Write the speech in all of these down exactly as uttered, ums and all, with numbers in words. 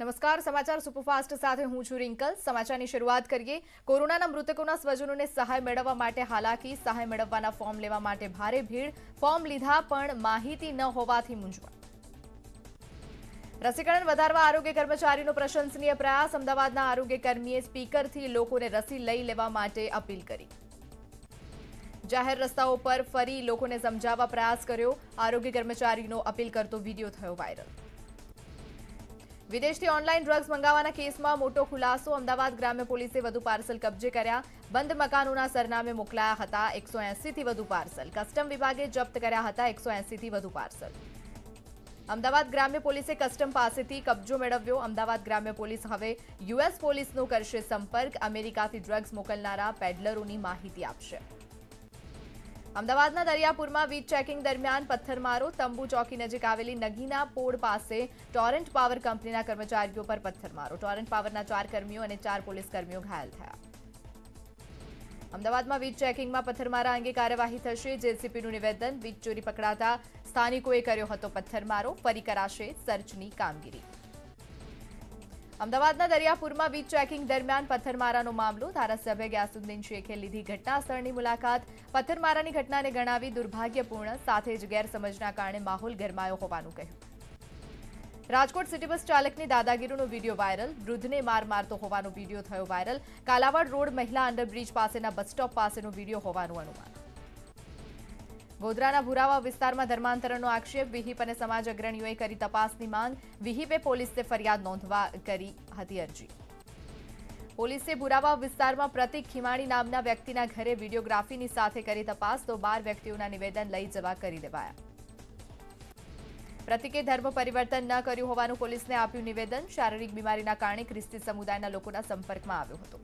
નમસ્કાર, સમાચાર સુપરફાસ્ટ સાથે હું છું રિંકલ। સમાચારની શરૂઆત કરીએ। કોરોનાના મૃતકોના સ્વજનોને સહાય મેળવવા માટે હાલાકી, સહાય મેળવવાના ફોર્મ લેવા માટે ભારે ભીડ, ફોર્મ લીધા પણ માહિતી ન હોવાથી મૂંઝવણ। રસીકરણ વધારવા આરોગ્ય કર્મચારીનો પ્રશંસનીય પ્રયાસ। અમદાવાદના આરોગ્ય કર્મીએ સ્પીકરથી લોકોને રસી લઈ લેવા માટે અપીલ કરી। જાહેર રસ્તાઓ પર ફરી લોકોને સમજાવવા પ્રયાસ કર્યો। આરોગ્ય કર્મચારીનો અપીલ કરતો વિડીયો થયો વાયરલ। વિદેશથી ઓનલાઈન ડ્રગ્સ મંગાવવાના કેસમાં મોટો ખુલાસો। અમદાવાદ ગ્રામ્ય પોલીસે વધુ પાર્સલ કબજે કર્યા। બંધ મકાનોના સરનામે મોકલાયા હતા એકસો એંસી થી વધુ પાર્સલ। કસ્ટમ વિભાગે જપ્ત કર્યા હતા એકસો એંસી થી વધુ પાર્સલ। અમદાવાદ ગ્રામ્ય પોલીસે કસ્ટમ પાસેથી કબજો મેળવ્યો। અમદાવાદ ગ્રામ્ય પોલીસ હવે યુએસ પોલીસનો કરશે સંપર્ક। અમેરિકાથી ડ્રગ્સ મોકલનારા પેડલરોની માહિતી આપશે। અમદાવાદના દરિયાપુરમાં વીજ ચેકિંગ દરમિયાન પથ્થરમારો। તંબુ ચોકી નજીક આવેલી નગીના પોળ પાસે ટોરેન્ટ પાવર કંપનીના કર્મચારીઓ પર પથ્થરમારો। ટોરેન્ટ પાવરના ચાર કર્મીઓ અને ચાર પોલીસ કર્મીઓ ઘાયલ થયા। અમદાવાદમાં વીજ ચેકિંગમાં પથ્થરમારા અંગે કાર્યવાહી થશે। જેસીપીનું નિવેદન। વીજ ચોરી પકડાતા સ્થાનિકોએ કર્યો હતો પથ્થરમારો। ફરી કરાશે સર્ચની કામગીરી। અમદાવાદના દરિયાપુરમાં વીજ ચેકિંગ દરમિયાન પથ્થરમારાનો મામલો। ધારાસભ્ય ગ્યાસુદ્દીન શેખે લીધી ઘટના સ્થળની મુલાકાત। પથ્થરમારાની ઘટનાને ગણાવી દુર્ભાગ્યપૂર્ણ, સાથે જ ગેરસમજના કારણે માહોલ ગરમાયો હોવાનું કહ્યું। રાજકોટ સિટી બસ ચાલકની દાદાગીરીનો વિડીયો વાયરલ। વૃદ્ધને માર મારતો હોવાનો વિડીયો થયો વાયરલ। કાલાવાડ રોડ મહિલા અંડરબ્રિજ પાસેના બસ સ્ટોપ પાસેનો વિડીયો હોવાનું અનુમાન। ગોધરાના ભુરાવા વિસ્તારમાં ધર્માંતરણનો આક્ષેપ। વિહિપ અને સમાજ અગ્રણીઓએ કરી તપાસની માંગ। વિહિપે પોલીસને ફરિયાદ નોંધવા કરી હતી અરજી। પોલીસે ભુરાવા વિસ્તારમાં પ્રતિક ખીમાણી નામના વ્યક્તિના ઘરે વિડીયોગ્રાફીની સાથે કરી તપાસ, તો બાર વ્યક્તિઓના નિવેદન લઈ જવા કરી દેવાયા। પ્રતિકે ધર્મ પરિવર્તન ન કર્યું હોવાનું પોલીસને આપ્યું નિવેદન। શારીરિક બીમારીના કારણે ખ્રિસ્તી સમુદાયના લોકોના સંપર્કમાં આવ્યો હતો।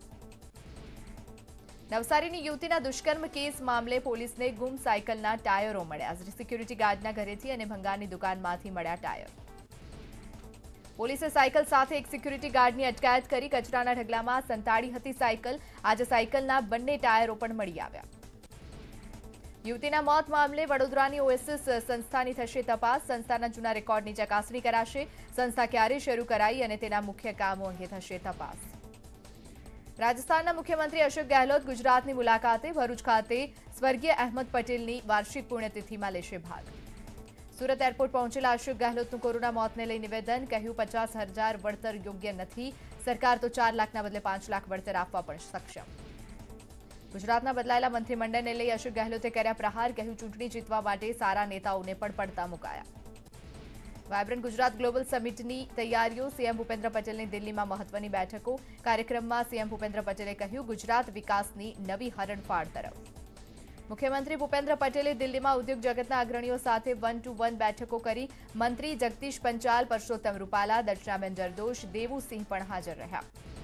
નવસારીની યુવતીના દુષ્કર્મ કેસ મામલે પોલીસને ગુમ સાયકલના ટાયરો મળ્યા। સિક્યુરિટી ગાર્ડના ઘરેથી અને ભંગારની દુકાનમાંથી મળ્યા ટાયર। પોલીસે સાયકલ સાથે એક સિક્યુરિટી ગાર્ડની અટકાયત કરી। કચરાના ઢગલામાં સંતાડી હતી સાયકલ। આજે સાયકલના બંને ટાયરો પણ મળી આવ્યા। યુવતીના મોત મામલે વડોદરાની ઓએસિસ સંસ્થાની થશે તપાસ। સંસ્થાના જૂના રેકોર્ડની ચકાસણી કરાશે। સંસ્થા ક્યારે શરૂ કરાઈ અને તેના મુખ્ય કામો અંગે થશે તપાસ। રાજસ્થાનના મુખ્યમંત્રી અશોક ગેહલોત ગુજરાતની મુલાકાતે। ભરૂચ ખાતે સ્વર્ગીય અહેમદ પટેલની વાર્ષિક પુણ્યતિથિમાં લેશે ભાગ। સુરત એરપોર્ટ પહોંચેલા અશોક ગેહલોતનું કોરોના મોતને લઈ નિવેદન। કહ્યું, પચાસ હજાર વળતર યોગ્ય નથી, સરકાર તો ચાર લાખના બદલે પાંચ લાખ વળતર આપવા પણ સક્ષમ। ગુજરાતના બદલાયેલા મંત્રીમંડળને લઈ અશોક ગેહલોતે કર્યા પ્રહાર। કહ્યું, ચૂંટણી જીતવા માટે સારા નેતાઓને પણ પડતા મુકાયા। વાયબ્રન્ટ ગુજરાત ગ્લોબલ સમિટની તૈયારીઓ। સીએમ ભૂપેન્દ્ર પટેલની દિલ્હીમાં મહત્વની બેઠકો। કાર્યક્રમમાં સીએમ ભૂપેન્દ્ર પટેલે કહ્યું, ગુજરાત વિકાસની નવી હરણફાળ તરફ। મુખ્યમંત્રી ભૂપેન્દ્ર પટેલે દિલ્હીમાં ઉદ્યોગ જગતના અગ્રણીઓ સાથે વન ટુ વન બેઠકો કરી। મંત્રી જગદીશ પંચાલ, પરસોત્તમ રૂપાલા, દર્શનાબેન જરદોશ, દેવુસિંહ પણ હાજર રહ્યા।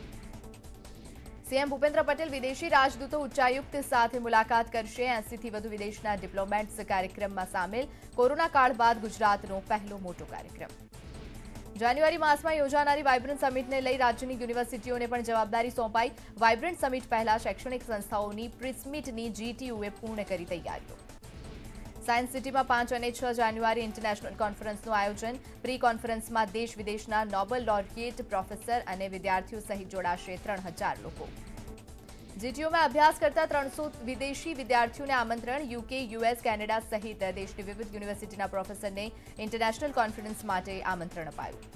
સીએમ ભૂપેન્દ્ર પટેલ વિદેશી રાજદૂતો, ઉચ્ચાયુક્ત સાથે મુલાકાત કરશે। એંસી થી વધુ વિદેશના ડિપ્લોમેટ્સ કાર્યક્રમમાં સામેલ। કોરોના કાળ બાદ ગુજરાતનો પહેલો મોટો કાર્યક્રમ। જાન્યુઆરી માસમાં યોજાનારી વાયબ્રન્ટ સમિટને લઈ રાજ્યની યુનિવર્સિટીઓને પણ જવાબદારી સોંપાઈ। વાયબ્રન્ટ સમિટ પહેલા શૈક્ષણિક સંસ્થાઓની પ્રિસમિટની જીટીયુએ પૂર્ણ કરી તૈયારીઓ। સાયન્સ સિટીમાં પાંચ અને છ જાન્યુઆરી ઇન્ટરનેશનલ કોન્ફરન્સનું આયોજન। પ્રી કોન્ફરન્સમાં દેશ વિદેશના નોબેલ લોરિયેટ, પ્રોફેસર અને વિદ્યાર્થીઓ સહિત જોડાશે ત્રણ હજાર લોકો। જીટીયુમાં અભ્યાસ કરતા ત્રણસો વિદેશી વિદ્યાર્થીઓને આમંત્રણ। યુકે, યુએસ, કેનેડા સહિત દેશની વિવિધ યુનિવર્સિટીના પ્રોફેસરને ઇન્ટરનેશનલ કોન્ફરન્સ માટે આમંત્રણ અપાયું।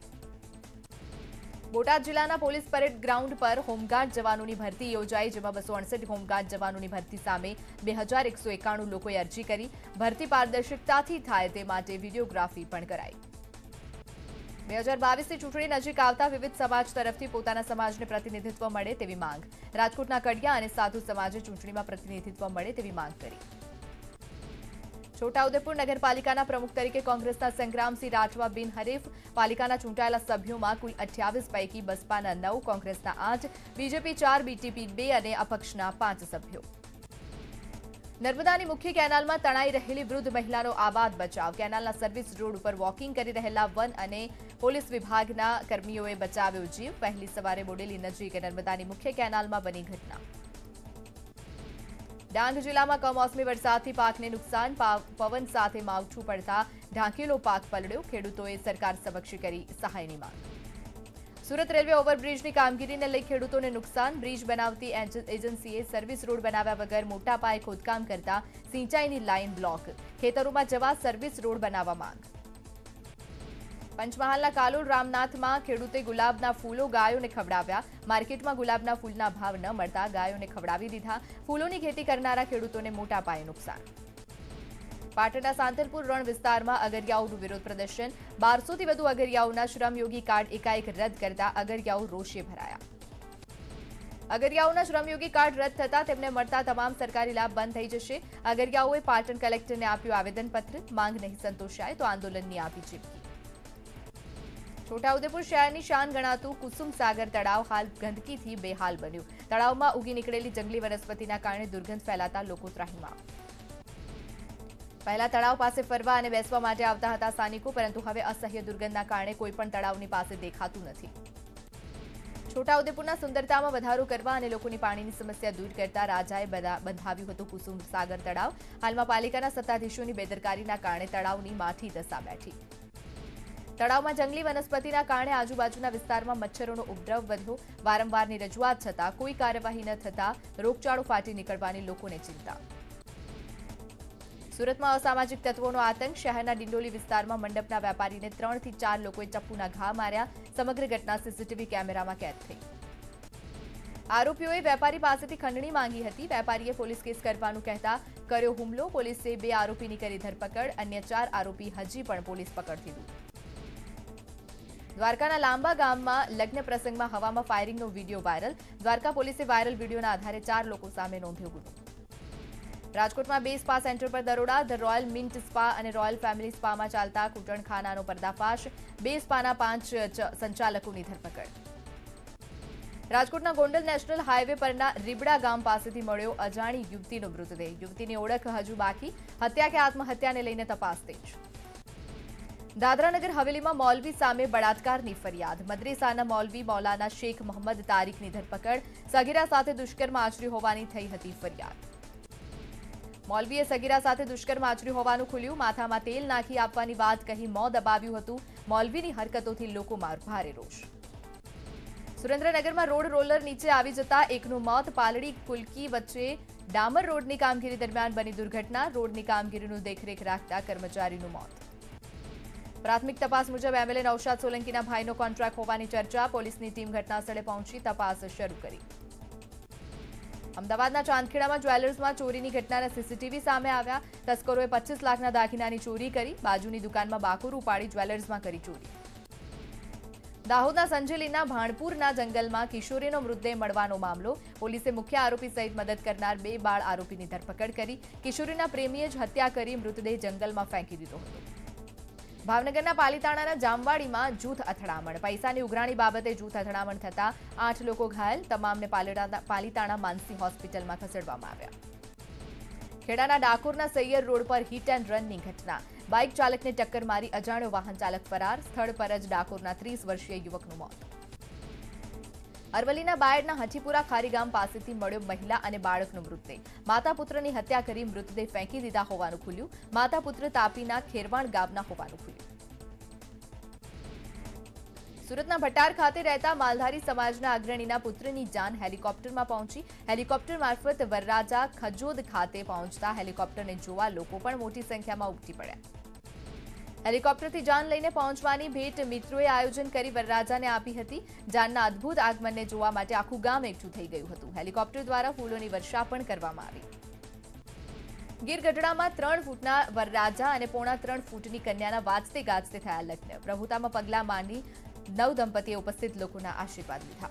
બોટાદ જિલ્લાના પોલીસ પરેડ ગ્રાઉન્ડ પર હોમગાર્ડ જવાનોની ભરતી યોજાઈ, જેમાં બસો અડસઠ હોમગાર્ડ જવાનોની ભરતી સામે બે હજાર એકસો એકાણું લોકોએ અરજી કરી। ભરતી પારદર્શકતાથી થાય તે માટે વિડીયોગ્રાફી પણ કરાઈ। બે હજાર બાવીસની ચૂંટણી નજીક આવતા વિવિધ સમાજ તરફથી પોતાના સમાજને પ્રતિનિધિત્વ મળે તેવી માંગ। રાજકોટના કડિયા અને સાધુ સમાજે ચૂંટણીમાં પ્રતિનિધિત્વ મળે તેવી માંગ કરી। છોટાઉદેપુર નગરપાલિકાના પ્રમુખ તરીકે કોંગ્રેસના સંગ્રામસિંહ રાઠવા બિનહરીફ। પાલિકાના ચૂંટાયેલા સભ્યોમાં કુલ અઠ્યાવીસ પૈકી બસપાના નવ, કોંગ્રેસના આઠ, બીજેપી ચાર, બીટીપી બે અને અપક્ષના પાંચ સભ્યો। નર્મદાની મુખ્ય કેનાલમાં તણાઈ રહેલી વૃદ્ધ મહિલાનો આબાદ બચાવ। કેનાલના સર્વિસ રોડ ઉપર વોકિંગ કરી રહેલા વન અને પોલીસ વિભાગના કર્મીઓએ બચાવ્યો જીવ। વહેલી સવારે બોડેલી નજીક નર્મદાની મુખ્ય કેનાલમાં બની ઘટના। ડાંગ જિલ્લામાં કમોસમી વરસાદથી પાકને નુકસાન। પવન સાથે માવઠું પડતા ઢાંકેલો પાક પલળ્યો। ખેડૂતોએ સરકાર સમક્ષ કરી સહાયની માંગ। સુરત રેલવે ઓવરબ્રિજની કામગીરીને લઈ ખેડૂતોને નુકસાન. બ્રિજ બનાવતી એજન્સીએ સર્વિસ રોડ બનાવ્યા વગર મોટા પાયે ખોદકામ કરતા સિંચાઈની લાઇન બ્લોક. ખેતરોમાં જવા સર્વિસ રોડ બનાવવા માંગ. પંચમહાલના કાલોલ રામનાથમાં ખેડૂતે ગુલાબના ફૂલો ગાયોને ખવડાવ્યા. માર્કેટમાં ગુલાબના ફૂલના ભાવ ન મળતા ગાયોને ખવડાવી દીધા. ફૂલોની ખેતી કરનારા ખેડૂતોને મોટા પાયે નુકસાન. પાટણના સાંતલપુર રણ વિસ્તારમાં અગરિયાઓનું વિરોધ પ્રદર્શન. બારસોથી વધુ અગરિયાઓના શ્રમયોગી કાર્ડ એકાએક રદ કરતા અગરિયાઓ રોષે ભરાયા. અગરિયાઓના શ્રમયોગી કાર્ડ રદ થતા તેમને મળતા તમામ સરકારી લાભ બંધ થઈ જશે. અગરિયાઓએ પાટણ કલેક્ટરને આપ્યું આવેદનપત્ર. માંગ નહીં સંતોષાય તો આંદોલનની આપી ચીમકી. છોટાઉદેપુર શહેરની શાન ગણાતું કુસુમ સાગર તળાવ હાલ ગંદકીથી બેહાલ બન્યું. તળાવમાં ઉગી નીકળેલી જંગલી વનસ્પતિના કારણે દુર્ગંધ ફેલાતા લોકો ત્રાહિમામ. પહેલા તળાવ પાસે ફરવા અને બેસવા માટે આવતા હતા સ્થાનિકો, પરંતુ હવે અસહ્ય દુર્ગંધના કારણે કોઈ પણ તળાવની પાસે દેખાતું નથી. છોટાઉદેપુરના સુંદરતામાં વધારો કરવા અને લોકોની પાણીની સમસ્યા દૂર કરતા રાજાએ બંધાવ્યું હતું કુસુમ સાગર તળાવ. હાલમાં પાલિકાના સત્તાધીશોની બેદરકારીના કારણે તળાવની માઠી દશા બેઠી. તળાવમાં જંગલી વનસ્પતિના કારણે આજુબાજુના વિસ્તારમાં મચ્છરોનો ઉપદ્રવ વધ્યો. વારંવારની રજૂઆત છતાં કોઈ કાર્યવાહી ન થતા રોગચાળો ફાટી નીકળવાની લોકોને ચિંતા. સુરતમાં અસામાજિક તત્વોનો આતંક. શહેરના ડિંડોલી વિસ્તારમાં મંડપના વેપારીને ત્રણથી ચાર લોકોએ ચપ્પુના ઘા માર્યા. સમગ્ર ઘટના સીસીટીવી કેમેરામાં કેદ થઈ. આરોપીઓએ વેપારી પાસેથી ખંડણી માંગી હતી. વેપારીએ પોલીસ કેસ કરવાનું કહેતા કર્યો હુમલો. પોલીસે બે આરોપીની કરી ધરપકડ. અન્ય ચાર આરોપી હજી પણ પોલીસ પકડથી દૂર. દ્વારકાના લાંબા ગામમાં લગ્ન પ્રસંગમાં હવામાં ફાયરિંગનો વીડિયો વાયરલ. દ્વારકા પોલીસે વાયરલ વીડિયોના આધારે ચાર લોકો સામે નોંધ્યો ગુનો. રાજકોટમાં બે સ્પા સેન્ટર પર દરોડા. ધ રોયલ મિન્ટ સ્પા અને રોયલ ફેમિલી સ્પામાં ચાલતા કૂટણખાનાનો પર્દાફાશ. બે સ્પાના પાંચ સંચાલકોની ધરપકડ. રાજકોટના ગોંડલ નેશનલ હાઈવે પરના રીબડા ગામ પાસેથી મળ્યો અજાણી યુવતીનો મૃતદેહ. યુવતીની ઓળખ હજુ બાકી. હત્યા કે આત્મહત્યાને લઈને તપાસ તેજ. દાદરાનગર હવેલીમાં મૌલવી સામે બળાત્કારની ફરિયાદ. મદ્રેસાના મૌલવી મૌલાના શેખ મોહમ્મદ તારીકની ધરપકડ. સગીરા સાથે દુષ્કર્મ આચર્યું હોવાની થઈ હતી ફરિયાદ. મૌલવીએ સગીરા સાથે દુષ્કર્મ આચર્યું હોવાનું ખુલ્યું. માથામાં તેલ નાખી આપવાની વાત કહી મોં દબાવ્યું હતું. મૌલવીની હરકતોથી લોકોમાં ભારે રોષ. સુરેન્દ્રનગરમાં રોડ રોલર નીચે આવી જતા એકનું મોત. પાલડી કુલકી વચ્ચે ડામર રોડની કામગીરી દરમિયાન બની દુર્ઘટના. રોડની કામગીરીનું દેખરેખ રાખતા કર્મચારીનું મોત. પ્રાથમિક તપાસ મુજબ એમએલએ નૌશાદ સોલંકીના ભાઈનો કોન્ટ્રાક્ટ હોવાની ચર્ચા. પોલીસની ટીમ ઘટનાસ્થળે પહોંચી તપાસ શરૂ કરી. અમદાવાદના ચાંદખેડામાં જ્વેલર્સમાં ચોરીની ઘટનાના સીસીટીવી સામે આવ્યા. તસ્કરોએ પચીસ લાખના દાગીનાની ચોરી કરી. બાજુની દુકાનમાં બાકુર ઉપાડી જ્વેલર્સમાં કરી ચોરી. દાહોદના સંજેલીના ભાણપુરના જંગલમાં કિશોરીનો મૃતદેહ મળવાનો મામલો. પોલીસે મુખ્ય આરોપી સહિત મદદ કરનાર બે બાળ આરોપીની ધરપકડ કરી. કિશોરીના પ્રેમીએ જ હત્યા કરી મૃતદેહ જંગલમાં ફેંકી દીધો હતો. ભાવનગરના પાલીતાણાના જામવાડીમાં જૂથ અથડામણ. પૈસાની ઉઘરાણી બાબતે જૂથ અથડામણ થતા આઠ લોકો ઘાયલ. તમામને પાલીતાણા માનસી હોસ્પિટલમાં ખસેડવામાં આવ્યા. ખેડાના ડાકોરના સૈયર રોડ પર હિટ એન્ડ રનની ઘટના. બાઇક ચાલકને ટક્કર મારી અજાણ્યો વાહન ચાલક ફરાર. સ્થળ પર જ ડાકોરના ત્રીસ વર્ષીય યુવકનું મોત. અરવલ્લીના બાયડના હઠીપુરા ખારીગામ પાસેથી મળ્યો મહિલા અને બાળકનો મૃતદેહ. માતા પુત્રની હત્યા કરી મૃતદેહ ફેંકી દીધા હોવાનું ખુલ્યું. માતા પુત્ર તાપીના ખેરવાણ ગામના હોવાનું ખુલ્યું. સુરતના ભટાર ખાતે રહેતા માલધારી સમાજના અગ્રણીના પુત્રની જાન હેલિકોપ્ટરમાં પહોંચી. હેલિકોપ્ટર મારફત વરરાજા ખજોદ ખાતે પહોંચતા હેલિકોપ્ટરને જોવા લોકો પણ મોટી સંખ્યામાં ઉમટી પડ્યા. હેલિકોપ્ટરથી જાન લઈને પહોંચવાની ભેટ મિત્રોએ આયોજન કરી વરરાજાને આપી હતી. જાનના અદ્ભુત આગમનને જોવા માટે આખું ગામ એકઠું થઈ ગયું હતું. હેલિકોપ્ટર દ્વારા ફૂલોની વર્ષા પણ કરવામાં આવી. ગીર ગઢડામાં ત્રણ ફૂટના વરરાજા અને પોણા ત્રણ ફૂટની કન્યાના વાજતે ગાજતે થયા લગ્ન. પ્રભુતામાં પગલાં માંડી નવ દંપતીએ ઉપસ્થિત લોકોના આશીર્વાદ લીધા.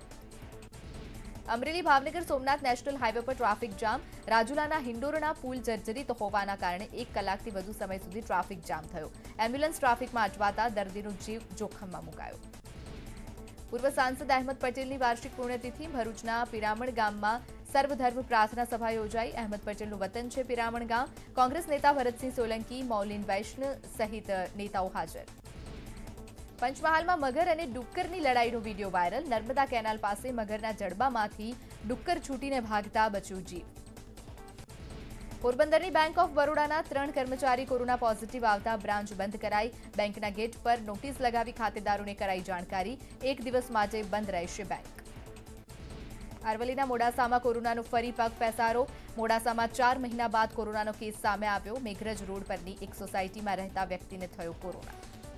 અમરેલી ભાવનગર સોમનાથ નેશનલ હાઈવે પર ટ્રાફિક જામ. રાજુલાના હિંડોરણા પુલ જર્જરિત હોવાના કારણે એક કલાકથી વધુ સમય સુધી ટ્રાફિક જામ થયો. એમ્બ્યુલન્સ ટ્રાફિકમાં અટવાતા દર્દીનો જીવ જોખમમાં મુકાયો. પૂર્વ સાંસદ અહેમદ પટેલની વાર્ષિક પુણ્યતિથિ. ભરૂચના પિરામણ ગામમાં સર્વધર્મ પ્રાર્થના સભા યોજાઈ. અહેમદ પટેલનું વતન છે પિરામણ ગામ. કોંગ્રેસ નેતા ભરતસિંહ સોલંકી, મૌલિન વૈષ્ણવ સહિત નેતાઓ હાજર. પંચમહાલમાં મગર અને ડુક્કરની લડાઈનો વીડિયો વાયરલ. નર્મદા કેનાલ પાસે મગરના જડબામાંથી ડુક્કર છૂટીને ભાગતા બચ્યું જીવ. પોરબંદરની બેંક ઓફ બરોડાના ત્રણ કર્મચારી કોરોના પોઝિટિવ આવતા બ્રાન્ચ બંધ કરાઈ. બેંકના ગેટ પર નોટિસ લગાવી ખાતેદારોને કરાઈ જાણકારી. એક દિવસ માટે બંધ રહેશે બેંક. અરવલ્લીના મોડાસામાં કોરોનાનો ફરી પગ પેસારો. મોડાસામાં ચાર મહિના બાદ કોરોનાનો કેસ સામે આવ્યો. મેઘરજ રોડ પરની એક સોસાયટીમાં રહેતા વ્યક્તિને થયો કોરોના.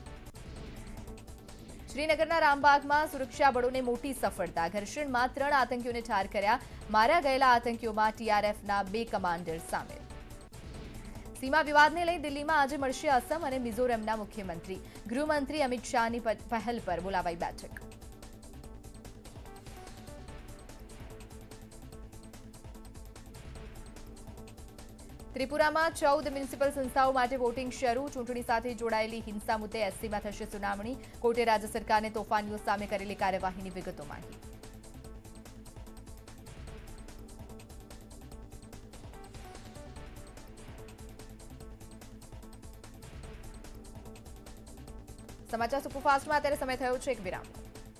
શ્રીનગરના રામબાગમાં સુરક્ષા બળોને મોટી સફળતા. ઘર્ષણમાં ત્રણ આતંકીઓને ઠાર કર્યા. માર્યા ગયેલા આતંકીઓમાં ટીઆરએફના બે કમાન્ડર સામેલ. સીમા વિવાદને લઈ દિલ્હીમાં આજે મળશે અસમ અને મિઝોરમના મુખ્યમંત્રી. ગૃહમંત્રી અમિત શાહની પહેલ પર બોલાવાઈ બેઠક. ત્રિપુરામાં ચૌદ મ્યુનિસિપલ સંસ્થાઓ માટે વોટિંગ શરૂ. ચૂંટણી સાથે જોડાયેલી હિંસા મુદ્દે એસસીમાં થશે સુનાવણી. કોર્ટે રાજ્ય સરકારને તોફાનીઓ સામે કરેલી કાર્યવાહીની વિગતો માંગી. સમાચાર સુપરફાસ્ટમાં અત્યારે સમય થયો છે એક વિરામ.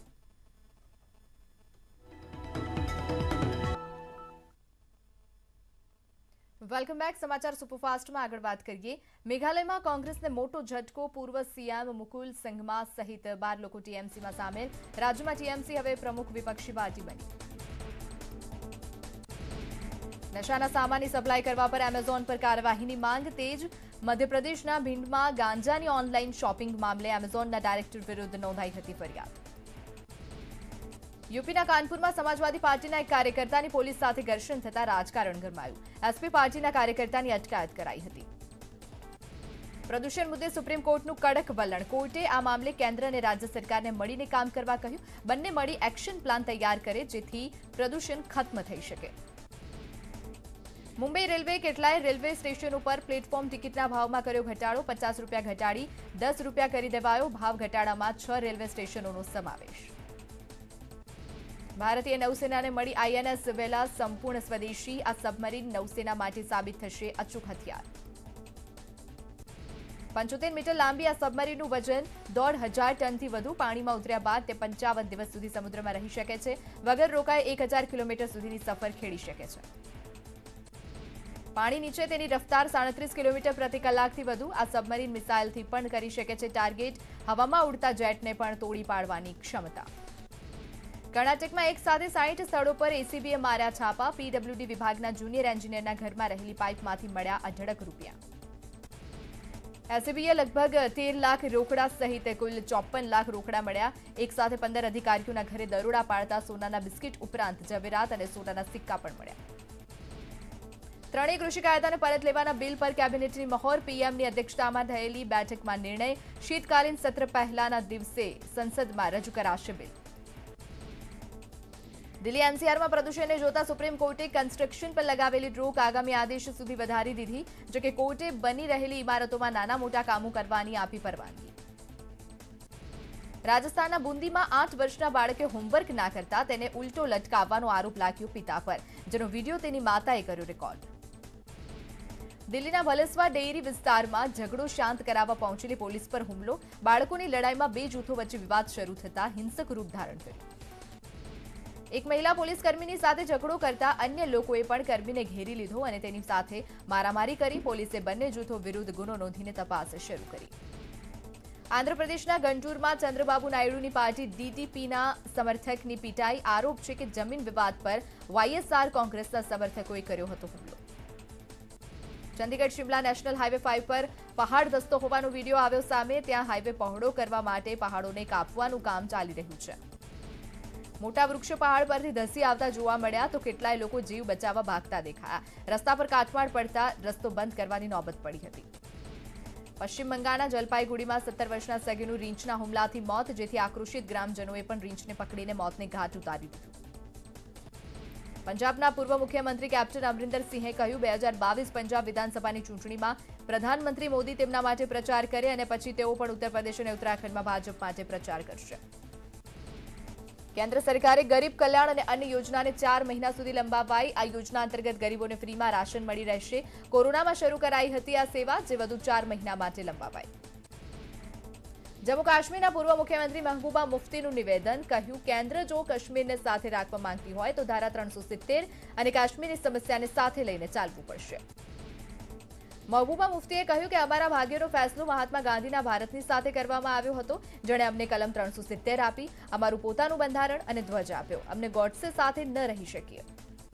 Welcome back. સમાચાર સુપરફાસ્ટમાં આગળ વાત કરીએ. મેઘાલયમાં કોંગ્રેસને મોટો ઝટકો. પૂર્વ સીએમ મુકુલ સંગમા સહિત બાર લોકો ટીએમસીમાં સામેલ. રાજ્યમાં ટીએમસી હવે પ્રમુખ વિપક્ષી પાર્ટી બની. નશાના સામાનની સપ્લાય કરવા પર એમેઝોન પર કાર્યવાહીની માંગ તેજ. મધ્યપ્રદેશના ભીંડમાં ગાંજાની ઓનલાઈન શોપિંગ મામલે એમેઝોનના ડાયરેક્ટર વિરુદ્ધ નોંધાઈ હતી ફરિયાદ. યુપીના કાનપુરમાં સમાજવાદી પાર્ટીના એક કાર્યકર્તાની પોલીસ સાથે ઘર્ષણ થતા રાજકારણ ગરમાયું. એસપી પાર્ટીના કાર્યકર્તાની અટકાયત કરાઈ હતી. પ્રદૂષણ મુદ્દે સુપ્રીમ કોર્ટનું કડક વલણ. કોર્ટે આ મામલે કેન્દ્ર અને રાજ્ય સરકારને મળીને કામ કરવા કહ્યું. બંને મળી એક્શન પ્લાન તૈયાર કરે જેથી પ્રદૂષણ ખત્મ થઈ શકે. મુંબઈ રેલવે કેટલાય રેલવે સ્ટેશન ઉપર પ્લેટફોર્મ ટિકિટના ભાવમાં કર્યો ઘટાડો. પચાસ રૂપિયા ઘટાડી દસ રૂપિયા કરી દેવાયો. ભાવ ઘટાડામાં છ રેલવે સ્ટેશનોનો સમાવેશ. ભારતીય નૌસેનાને મળી આઈએનએસ વેલા સંપૂર્ણ સ્વદેશી. આ સબમરીન નૌસેના માટે સાબિત થશે અચૂક હથિયાર. પંચોતેર મીટર લાંબી આ સબમરીનનું વજન દોઢ હજાર ટનથી વધુ. પાણીમાં ઉતર્યા બાદ તે પંચાવન દિવસ સુધી સમુદ્રમાં રહી શકે છે. વગર રોકાય એક હજાર કિલોમીટર સુધીની સફર ખેડી શકે છે. પાણી નીચે તેની રફતાર સાડત્રીસ કિલોમીટર પ્રતિ કલાકથી વધુ. આ સબમરીન મિસાઇલથી પણ કરી શકે છે ટાર્ગેટ. હવામાં ઉડતા જેટને પણ તોડી પાડવાની ક્ષમતા. કર્ણાટકમાં એક સાથે સાઠ સ્થળો પર એસીબીએ માર્યા છાપા. પીડબ્લ્યુડી વિભાગના જુનિયર એન્જિનિયરના ઘરમાં રહેલી પાઇપમાંથી મળ્યા અઢળક રૂપિયા. એસીબીએ લગભગ તેર લાખ રોકડા સહિત કુલ ચોપન લાખ રોકડા મળ્યા. એક સાથે પંદર અધિકારીઓના ઘરે દરોડા પાડતા સોનાના બિસ્કિટ ઉપરાંત જવેરાત અને સોનાના સિક્કા પણ મળ્યા. ત્રણેય કૃષિ કાયદાને પરત લેવાના બિલ પર કેબિનેટની મહોર. પીએમની અધ્યક્ષતામાં થયેલી બેઠકમાં નિર્ણય. શીતકાલીન સત્ર પહેલાના દિવસે સંસદમાં રજૂ કરાશે બિલ. દિલ્હી એનસીઆરમાં પ્રદૂષણને જોતા સુપ્રીમ કોર્ટે કન્સ્ટ્રક્શન પર લગાવેલી રોક આગામી આદેશ સુધી વધારી દીધી. જોકે કોર્ટે બની રહેલી ઇમારતોમાં નાના મોટા કામો કરવાની આપી પરવાનગી. રાજસ્થાનના બુંદીમાં આઠ વર્ષના બાળકે હોમવર્ક ના કરતા તેને ઉલટો લટકાવવાનો આરોપ લાગ્યો પિતા પર, જેનો વિડીયો તેની માતાએ કર્યો રેકોર્ડ. દિલ્હીના ભલેસવા ડેરી વિસ્તારમાં ઝઘડો શાંત કરાવવા પહોંચેલી પોલીસ પર હુમલો. બાળકોની લડાઈમાં બે જૂથો વચ્ચે વિવાદ શરૂ થતા હિંસક રૂપ ધારણ કર્યું. એક મહિલા પોલીસ કર્મીની સાથે ઝઘડો કરતા અન્ય લોકોએ પણ કર્મીને ઘેરી લીધો અને તેની સાથે મારામારી કરી. પોલીસે બંને જૂથો વિરુદ્ધ ગુનો નોંધીને તપાસ શરૂ કરી. આંધ્રપ્રદેશના ગંટુરમાં ચંદ્રબાબુ નાયડુની પાર્ટી ડીટીપીના સમર્થકની પીટાઈ. આરોપ છે કે જમીન વિવાદ પર વાયએસઆર કોંગ્રેસના સમર્થકોએ કર્યો હતો હુમલો. Chandigarh Shimla national highway five પર પહાડ ધસતો હોવાનો વિડીયો આવ્યો સામે. ત્યાં હાઈવે પહોળો કરવા માટે પહાડોને કાપવાનું કામ ચાલી રહ્યું છે. મોટા વૃક્ષો પહાડ પરથી ધસી આવતા જોવા મળ્યા તો કેટલાય લોકો જીવ બચાવવા ભાગતા દેખાયા. રસ્તા પર કાટમાળ પડતા રસ્તો બંધ કરવાની નોબત પડી હતી. પશ્ચિમ બંગાળના જલપાઈગુડીમાં સત્તર વર્ષના સગીનું રીંછના હુમલાથી મોત, જેથી આક્રોશિત ગ્રામજનોએ પણ રીંછને પકડીને મોતને ઘાટ ઉતારી દીધું. પંજાબના પૂર્વ મુખ્યમંત્રી કેપ્ટન અમરિંદર સિંહે કહ્યું બે હજાર બાવીસ પંજાબ વિધાનસભાની ચૂંટણીમાં પ્રધાનમંત્રી મોદી તેમના માટે પ્રચાર કરે અને પછી તેઓ પણ ઉત્તર પ્રદેશ અને ઉત્તરાખંડમાં ભાજપ માટે પ્રચાર કરશે. કેન્દ્ર સરકારે ગરીબ કલ્યાણ અને અન્ય યોજનાને ચાર મહિના સુધી લંબાવાઈ. આ યોજના અંતર્ગત ગરીબોને ફ્રીમાં રાશન મળી રહેશે. કોરોનામાં શરૂ કરાઈ હતી આ સેવા, જે વધુ ચાર મહિના માટે લંબાવાઈ. જમ્મુ કાશ્મીરના પૂર્વ મુખ્યમંત્રી મહબૂબા મુફ્તીનું નિવેદન. કહ્યું, કેન્દ્ર જો કાશ્મીરને સાથે રાખવા માંગતી હોય તો ધારા ત્રણસો સિત્તેર અને કાશ્મીરની સમસ્યાને સાથે લઈને ચાલવું પડશે. મહબૂબા મુફ્તીએ કહ્યું કે અમારા ભાગ્યનો ફેસલો મહાત્મા ગાંધીના ભારતની સાથે કરવામાં આવ્યો હતો, જેણે અમને કલમ ત્રણસો સિત્તેર આપી, અમારું પોતાનું બંધારણ અને ધ્વજ આપ્યો. અમને ગોડસે સાથે ન રહી શકીએ.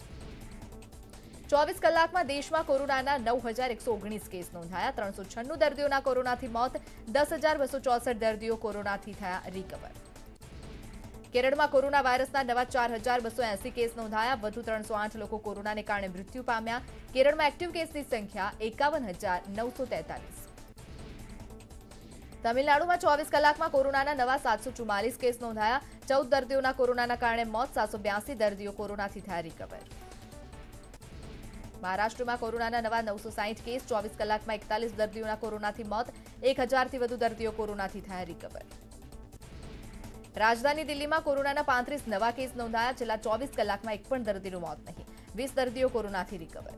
ચોવીસ કલાકમાં દેશમાં કોરોનાના નવ હજાર એકસો ઓગણીસ કેસ નોંધાયા. ત્રણસો છન્નું દર્દીઓના કોરોનાથી મોત. દસ હજાર બસો ચોસઠ દર્દીઓ કોરોનાથી થયા રિકવર. કેરળમાં કોરોના વાયરસના નવા ચાર હજાર બસો એસી કેસ નોંધાયા. વધુ ત્રણસો આઠ લોકો કોરોનાને કારણે મૃત્યુ પામ્યા. કેરળમાં એક્ટિવ કેસની સંખ્યા એકાવન હજાર નવસો તેતાલીસ. તમિલનાડુમાં ચોવીસ કલાકમાં કોરોનાના નવા સાતસો ચુમ્માલીસ કેસ નોંધાયા. ચૌદ દર્દીઓના કોરોનાના કારણે મોત. સાતસો બ્યાસી દર્દીઓ કોરોનાથી થયા રિકવર. મહારાષ્ટ્રમાં કોરોનાના નવા નવસો સાહીઠ કેસ. ચોવીસ કલાકમાં એકતાલીસ દર્દીઓના કોરોનાથી મોત. એક હજારથી વધુ દર્દીઓ કોરોનાથી થયા રિકવર. રાજધાની દિલ્હીમાં કોરોનાના પાંત્રીસ નવા કેસ નોંધાયા. છેલ્લા ચોવીસ કલાકમાં એક પણ દર્દીનું મોત નહીં. વીસ દર્દીઓ કોરોનાથી રિકવર.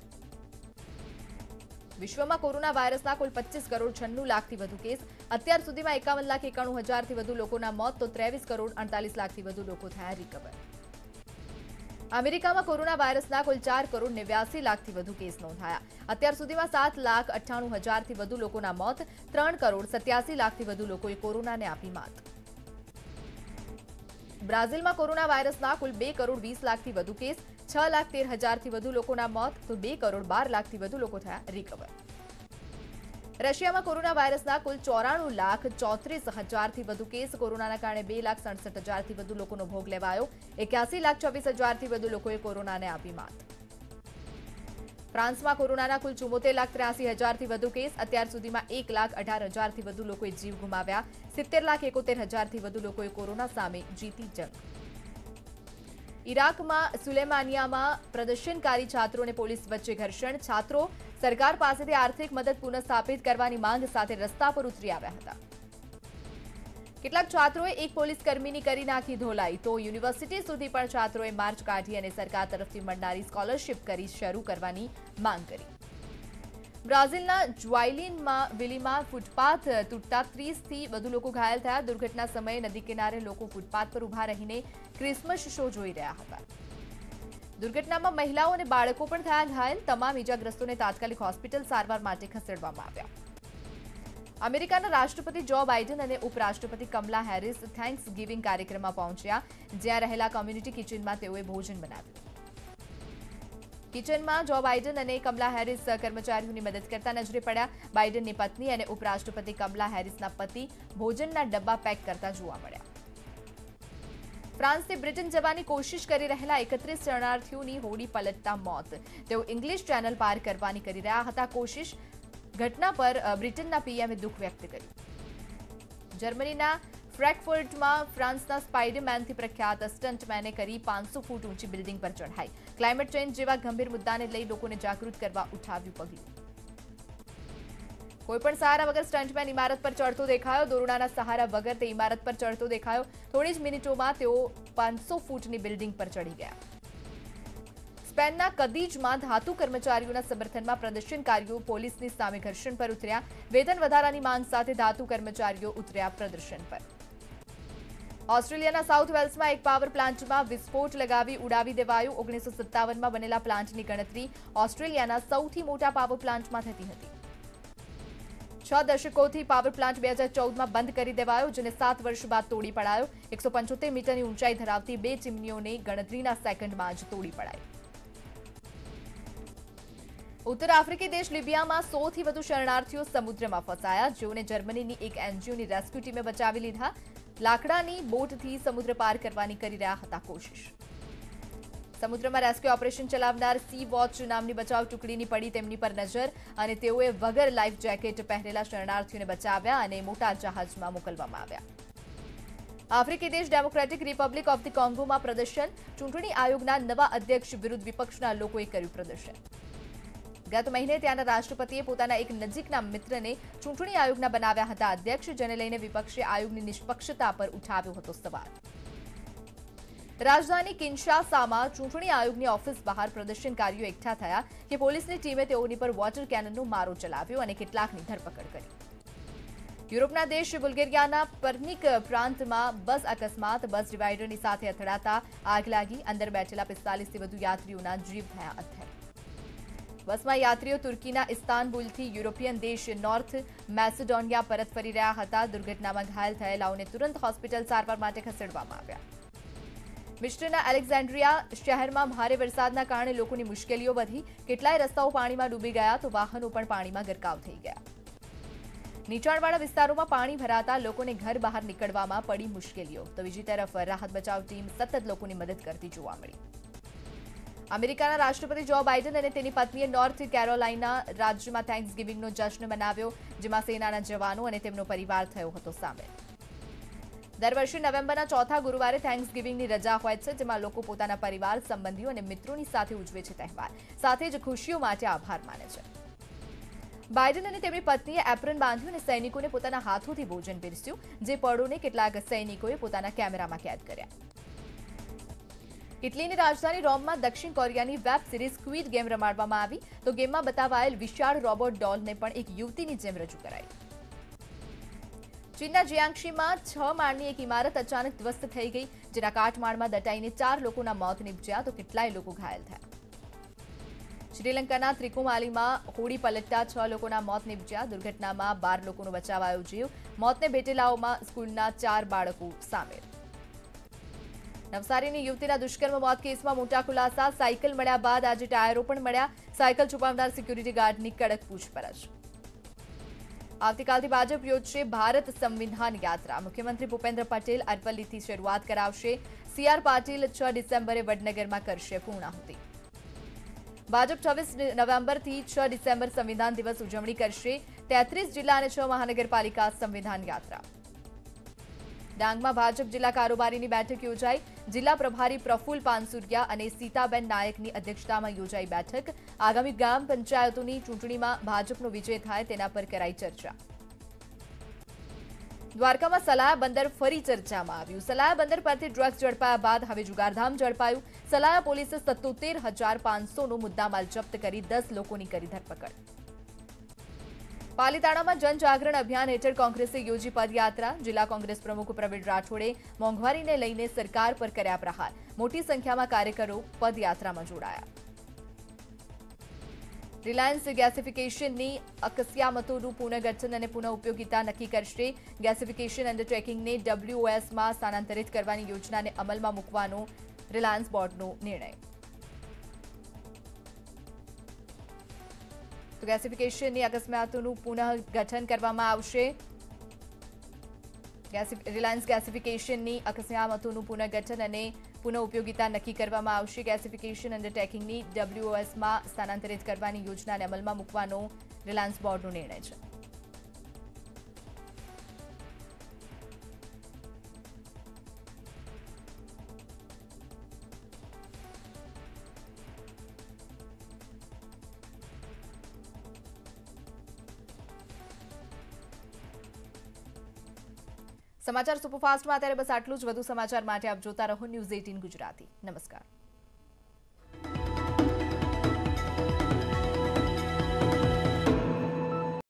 વિશ્વમાં કોરોના વાયરસના કુલ પચીસ કરોડ છન્નું લાખથી વધુ કેસ. અત્યાર સુધીમાં એકાવન લાખ એકાણું હજારથી વધુ લોકોના મોત, તો ત્રેવીસ કરોડ અડતાલીસ લાખથી વધુ લોકો થયા રિકવર. અમેરિકામાં કોરોના વાયરસના કુલ ચાર કરોડ નેવ્યાસી લાખથી વધુ કેસ નોંધાયા. અત્યાર સુધીમાં સાત લાખ અઠ્ઠાણું હજારથી વધુ લોકોના મોત. ત્રણ કરોડ સત્યાસી લાખથી વધુ લોકોએ કોરોનાને આપી માત. બ્રાઝિલમાં કોરોના વાયરસના કુલ બે કરોડ વીસ લાખથી વધુ કેસ. છ લાખ તેર હજારથી વધુ લોકોના મોત, તો બે કરોડ બાર લાખથી વધુ લોકો થયા રિકવર. રશિયામાં કોરોના વાયરસના કુલ ચોરાણું લાખ ચોત્રીસ હજારથી વધુ કેસ. કોરોનાના કારણે બે લાખ સડસઠ હજારથી વધુ લોકોનો ભોગ લેવાયો. એક્યાસી લાખ છવ્વીસ હજારથી વધુ લોકોએ કોરોનાને આપી માત. ફ્રાન્સમાં કોરોનાના કુલ ચુમ્મોતેર લાખ ત્ર્યાસી હજારથી વધુ કેસ. અત્યાર સુધીમાં એક લાખ અઢાર હજારથી વધુ લોકોએ જીવ ગુમાવ્યા. સિત્તેર લાખ એકોતેર હજારથી વધુ લોકોએ કોરોના સામે જીતી જંગ. ઇરાકમાં સુલેમાનિયામાં પ્રદર્શનકારી છાત્રો અને પોલીસ વચ્ચે ઘર્ષણ. છાત્રો સરકાર પાસેથી આર્થિક મદદ પુનઃસ્થાપિત કરવાની માંગ સાથે રસ્તા પર ઉતરી આવ્યા હતા. કેટલાક છાત્રોએ એક પોલીસ કર્મીની કરી નાખી ધોલાઈ, તો યુનિવર્સિટી સુધી પણ છાત્રોએ માર્ચ કાઢી અને સરકાર તરફથી મળનારી સ્કોલરશીપ કરી શરૂ કરવાની માંગ કરી. બ્રાઝિલના જ્વાઇલિનમાં વિલીમાં ફૂટપાથ તૂટતા ત્રીસથી વધુ લોકો ઘાયલ થયા. દુર્ઘટના સમયે નદી કિનારે લોકો ફૂટપાથ પર ઉભા રહીને ક્રિસમસ શો જોઈ રહ્યા હતા. દુર્ઘટનામાં મહિલાઓ અને બાળકો પણ થયા ઘાયલ. તમામ ઇજાગ્રસ્તોને તાત્કાલિક હોસ્પિટલ સારવાર માટે ખસેડવામાં આવ્યા. અમેરિકાના રાષ્ટ્રપતિ જો બાઇડન અને ઉપરાષ્ટ્રપતિ કમલા હેરિસ થેન્ક્સ ગિવિંગ કાર્યક્રમમાં પહોંચ્યા. જ્યાં રહેલા કોમ્યુનિટી કિચનમાં તેઓએ ભોજન બનાવ્યું. કિચનમાં જો બાઇડન અને કમલા હેરિસ કર્મચારીઓની મદદ કરતા નજરે પડ્યા. બાઇડનની પત્ની અને ઉપરાષ્ટ્રપતિ કમલા હેરિસના પતિ ભોજનના ડબ્બા પેક કરતા જોવા મળ્યા. ફ્રાન્સથી બ્રિટન જવાની કોશિશ કરી રહેલા એકત્રીસ શરણાર્થીઓની હોડી પલટતા મોત. તેઓ ઇંગ્લિશ ચેનલ પાર કરવાની કરી રહ્યા હતા કોશિશ. ઘટના પર બ્રિટનના પીએમએ દુઃખ વ્યક્ત કર્યું. જર્મનીના ફ્રેન્કફર્ટમાં ફ્રાન્સના સ્પાઇડરમેનથી પ્રખ્યાત સ્ટન્ટમેને કરી પાંચસો ફૂટ ઊંચી બિલ્ડિંગ પર ચઢાઈ. ક્લાઇમેટ ચેન્જ જેવા ગંભીર મુદ્દાને લઈ લોકોને જાગૃત કરવા ઉઠાવ્યું પગલું. કોઈપણ સહારા વગર સ્ટન્ટમેન ઇમારત પર ચડતો દેખાયો. દોરડાના સહારા વગર તે ઇમારત પર ચડતો દેખાયો. થોડી જ મિનિટોમાં તેઓ પાંચસો ફૂટની બિલ્ડિંગ પર ચડી ગયા. સ્પેનના કદીજમાં ધાતુ કર્મચારીઓના સમર્થનમાં પ્રદર્શનકારીઓ પોલીસની સામે ઘર્ષણ પર ઉતર્યા. વેતન વધારાની માંગ સાથે ધાતુ કર્મચારીઓ ઉતર્યા પ્રદર્શન પર. ઓસ્ટ્રેલિયાના સાઉથ વેલ્સમાં એક પાવર પ્લાન્ટમાં વિસ્ફોટ લગાવી ઉડાવી દેવાયો. ઓગણીસો સત્તાવનમાં બનેલા પ્લાન્ટની ગણતરી ઓસ્ટ્રેલિયાના સૌથી મોટા પાવર પ્લાન્ટમાં થતી હતી. છ દશકોથી પાવર પ્લાન્ટ બે હજાર ચૌદમાં બંધ કરી દેવાયો, જેને સાત વર્ષ બાદ તોડી પડાયો. એકસો પંચોતેર મીટરની ઊંચાઈ ધરાવતી બે ચીમનીઓને ગણતરીના સેકન્ડમાં જ તોડી પડાઈ. ઉત્તર આફ્રિકી દેશ લિબિયામાં સોથી વધુ શરણાર્થીઓ સમુદ્રમાં ફસાયા, જેઓને જર્મનીની એક એનજીઓની રેસ્ક્યુ ટીમે બચાવી લીધા. લાકડાની બોટથી સમુદ્ર પાર કરવાની કરી રહ્યા હતા કોશિશ. સમુદ્રમાં રેસ્ક્યુ ઓપરેશન ચલાવનાર સી વોચ નામની બચાવ ટુકડીની પડી તેમની પર નજર અને તેઓએ વગર લાઈફ જેકેટ પહેરેલા શરણાર્થીઓને બચાવ્યા અને મોટા જહાજમાં મોકલવામાં આવ્યા. આફ્રિકી દેશ ડેમોક્રેટિક રિપબ્લિક ઓફ ધી કોંગોમાં પ્રદર્શન. ચૂંટણી આયોગના નવા અધ્યક્ષ વિરુદ્ધ વિપક્ષના લોકોએ કર્યું પ્રદર્શન. ગત મહિને ત્યાંના રાષ્ટ્રપતિએ પોતાના એક નજીકના મિત્રને ચૂંટણી આયોગના બનાવ્યા હતા અધ્યક્ષ, જેને લઈને વિપક્ષે આયોગની નિષ્પક્ષતા પર ઉઠાવ્યો હતો સવાલ. રાજધાની કિન્શાસામાં ચૂંટણી આયોગની ઓફિસ બહાર પ્રદર્શનકારીઓ એકઠા થયા કે પોલીસની ટીમે તેઓની પર વોટર કેનનનો મારો ચલાવ્યો અને કેટલાકની ધરપકડ કરી. યુરોપના દેશ બુલ્ગેરિયાના પર્નિક પ્રાંતમાં બસ અકસ્માત. બસ ડિવાઈડરની સાથે અથડાતા આગ લાગી. અંદર બેઠેલા પિસ્તાલીસથી વધુ યાત્રીઓના જીવ થયા અત્યારે. બસમાં યાત્રીઓ તુર્કીના ઇસ્તાનબુલથી યુરોપિયન દેશ નોર્થ મેસેડોનિયા પરત ફરી રહ્યા હતા. દુર્ઘટનામાં ઘાયલ થયેલાઓને તુરંત હોસ્પિટલ સારવાર માટે ખસેડવામાં આવ્યા. મિસ્રના એલેક્ઝાન્ડ્રિયા શહેરમાં ભારે વરસાદના કારણે લોકોની મુશ્કેલીઓ વધી. કેટલાય રસ્તાઓ પાણીમાં ડૂબી ગયા તો વાહનો પણ પાણીમાં ગરકાવ થઈ ગયા. નીચાણવાળા વિસ્તારોમાં પાણી ભરાતા લોકોને ઘર બહાર નીકળવામાં પડી મુશ્કેલીઓ. તો બીજી તરફ રાહત બચાવ ટીમ સતત લોકોની મદદ કરતી જોવા મળી. અમેરિકાના રાષ્ટ્રપતિ જો બાઇડન અને તેની પત્નીએ નોર્થ કેરોલાઇના રાજ્યમાં થેન્ક્સગિવિંગનો જશ્ન મનાવ્યો, જેમાં સેનાના જવાનો અને તેમનો પરિવાર થયો હતો સામેલ. દર વર્ષે નવેમ્બરના ચોથા ગુરુવારે થેન્ક્સગિવિંગની રજા હોય છે, જેમાં લોકો પોતાના પરિવાર, સંબંધીઓ અને મિત્રોની સાથે ઉજવે છે તહેવાર. સાથે જ ખુશીઓ માટે આભાર માને છે. બાઇડન અને તેમની પત્નીએ એપ્રન બાંધ્યું અને સૈનિકોને પોતાના હાથોથી ભોજન પીરસ્યું, જે પળોને કેટલાક સૈનિકોએ પોતાના કેમેરામાં કેદ કર્યા. ઇટલીની રાજધાની રોમમાં દક્ષિણ કોરિયાની વેબ સિરીઝ સ્ક્વિડ ગેમ રમાડવામાં આવી, તો ગેમમાં બતાવાયેલ વિશાળ રોબોટ ડોલને પણ એક યુવતીની જેમ રજૂ કરાઈ. ચીનના જિયાંક્ષીમાં છ માળની એક ઇમારત અચાનક ધ્વસ્ત થઈ ગઈ, જેના કાટમાળમાં દટાઈને ચાર લોકોના મોત નીપજ્યા તો કેટલાય લોકો ઘાયલ થયા. શ્રીલંકાના ત્રિકુમાલીમાં હોડી પલટતા છ લોકોના મોત નીપજ્યા. દુર્ઘટનામાં બાર લોકોનો બચાવાયો જીવ. મોતને ભેટેલાઓમાં સ્કૂલના ચાર બાળકો સામેલ. નવસારીની યુવતીના દુષ્કર્મ મોત કેસમાં મોટા ખુલાસા. સાયકલ મળ્યા બાદ આજે ટાયરો પણ મળ્યા. સાયકલ છુપાવનાર સિક્યુરિટી ગાર્ડની કડક પૂછપરછ. આવતીકાલથી ભાજપ યોજશે ભારત સંવિધાન યાત્રા. મુખ્યમંત્રી ભૂપેન્દ્ર પટેલ અરવલ્લીથી શરૂઆત કરાવશે. સી આર પાટીલ છ ડિસેમ્બરે વડનગરમાં કરશે પૂર્ણાહુતિ. ભાજપ છવ્વીસ નવેમ્બરથી છ ડિસેમ્બર સંવિધાન દિવસ ઉજવણી કરશે. તેત્રીસ જિલ્લા અને છ મહાનગરપાલિકા સંવિધાન યાત્રા. ડાંગમાં ભાજપ જિલ્લા કારોબારીની બેઠક યોજાઈ. જિલ્લા પ્રભારી પ્રફુલ પાનસુરિયા અને સીતાબેન નાયકની અધ્યક્ષતામાં યોજાઈ બેઠક. આગામી ગ્રામ પંચાયતોની ચૂંટણીમાં ભાજપનો વિજય થાય તેના પર કરાઈ ચર્ચા. દ્વારકામાં સલાયા બંદર ફરી ચર્ચામાં આવ્યું. સલાયા બંદર પરથી ડ્રગ્સ ઝડપાયા બાદ હવે જુગારધામ ઝડપાયું. સલાયા પોલીસે સત્તોતેર હજાર પાંચસોનો મુદ્દામાલ જપ્ત કરી દસ લોકોની કરી ધરપકડ. પાલીતાણામાં જનજાગરણ અભિયાન હેઠળ કોંગ્રેસે યોજી પદયાત્રા. જિલ્લા કોંગ્રેસ પ્રમુખ પ્રવીણ રાઠોડે મોંઘવારીને લઈને સરકાર પર કર્યા પ્રહાર. મોટી સંખ્યામાં કાર્યકરો પદયાત્રામાં જોડાયા. રિલાયન્સ ગેસિફિકેશનની અકસ્યામતોનું પુનઃગઠન અને પુનઃ ઉપયોગિતા નક્કી કરશે. ગેસિફિકેશન અંડરટેકિંગને ડબ્લ્યુઓએસમાં સ્થાનાંતરિત કરવાની યોજનાને અમલમાં મૂકવાનો રિલાયન્સ બોર્ડનો નિર્ણય. તો ગેસિફિકેશનની અકસ્માતોનું પુનઃગઠન કરવામાં આવશે. રિલાયન્સ ગેસિફિકેશનની અકસ્માતોનું પુનઃગઠન અને પુનઃ ઉપયોગિતા નક્કી કરવામાં આવશે. ગેસિફિકેશન અંડરટેકિંગની ડબ્લ્યુઓએસમાં સ્થાનાંતરિત કરવાની યોજનાને અમલમાં મૂકવાનો રિલાયન્સ બોર્ડનો નિર્ણય છે. સમાચાર સુપરફાસ્ટમાં અત્યારે બસ આટલું જ. વધુ સમાચાર માટે આપ જોતા રહો ન્યૂઝ અઠ્ઠાવીસ ગુજરાતી. નમસ્કાર.